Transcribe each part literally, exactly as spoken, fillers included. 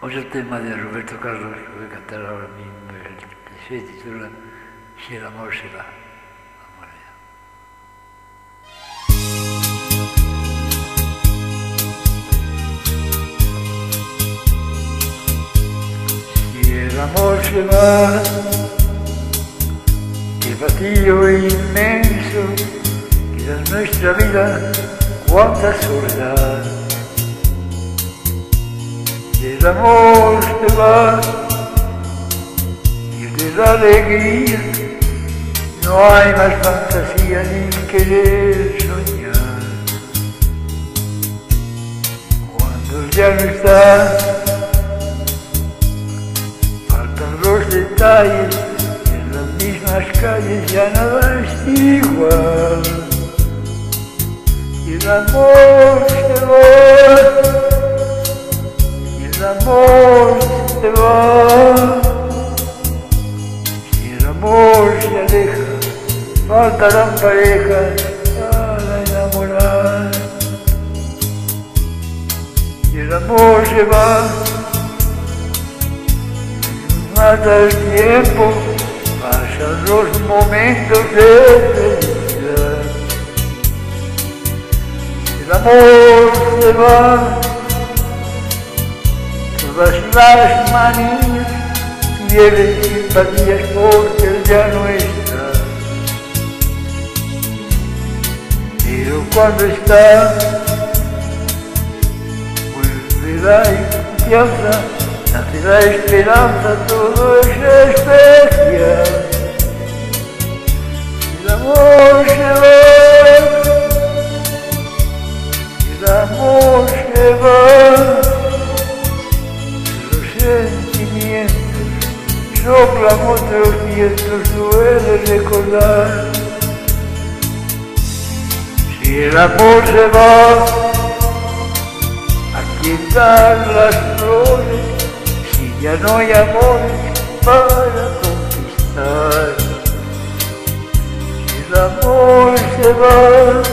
Otro tema de Roberto Carlos que voy a cantar ahora mismo, el que se titula Si el amor se va. Vamos allá. Si el amor se va, qué vacío inmenso queda en nuestra vida, cuánta soledad. El amor se va y de la alegría no hay más fantasía ni querer soñar. Cuando ya no está, faltan los detalles y en las mismas calles ya nada es igual. Y el amor se va, el amor se va, si el amor se aleja, faltarán parejas para enamorar. Si el amor se va, mata el tiempo, pasan los momentos de felicidad. Si el amor se va, todas las manías pierden simpatías porque él ya no está. Pero cuando está, vuelve la confianza, nace la esperanza, todo es especial. El amor se va, el amor se va, sentimientos soplan otros vientos, duele recordar. Si el amor se va, ¿a quién dan las flores? Si ya no hay amores para conquistar. Si el amor se va,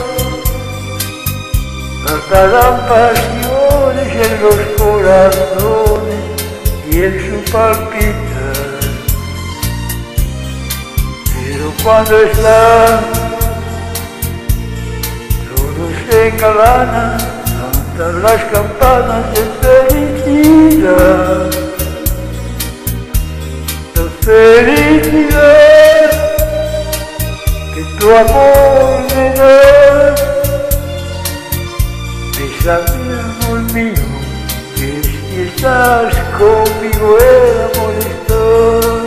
faltarán pasiones en los corazones y en su palpitar. Pero cuando está, todo se engalana, cantan las campanas de felicidad. La felicidad que tu amor me da, bésame, amor mío, que si estás conmigo el amor está.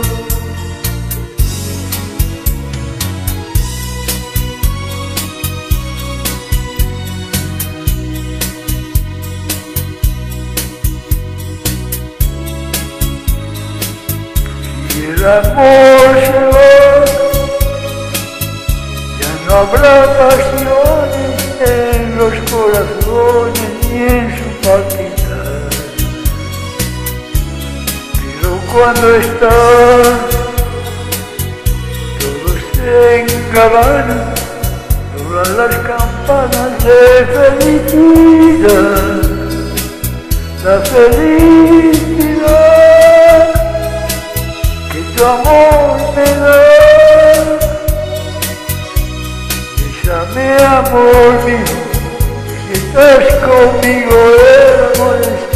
Si el amor se va, ya no habrá pasiones en los corazones ni en su palpitar. Pero cuando está, todo se engabana, doblan las campanas de felicidad. La felicidad que tu amor me da, bésame, amor mío, si estás conmigo el amor está.